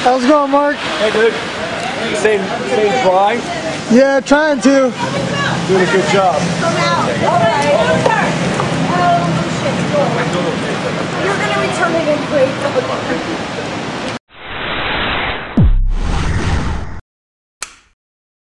How's it going, Mark? Hey, dude. Same dry? Yeah, trying to. Doing a good job. You're gonna return it in great.